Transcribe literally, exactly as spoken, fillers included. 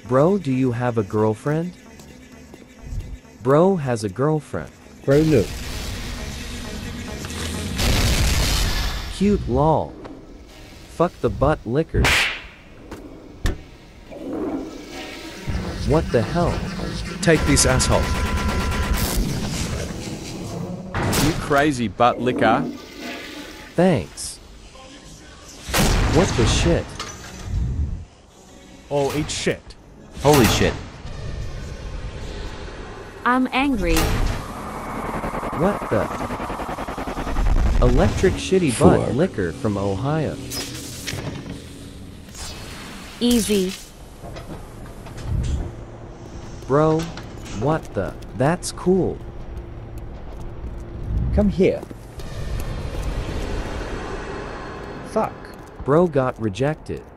Bro, do you have a girlfriend? Bro has a girlfriend. Bro, look. Cute lol. Fuck the butt lickers. What the hell? Take this, asshole. You crazy butt licker. Thanks. What the shit? Oh, eat shit. Holy shit. I'm angry. What the? Electric shitty butt Fuck. licker from Ohio. Easy. Bro, what the? That's cool. Come here. Fuck. Bro got rejected.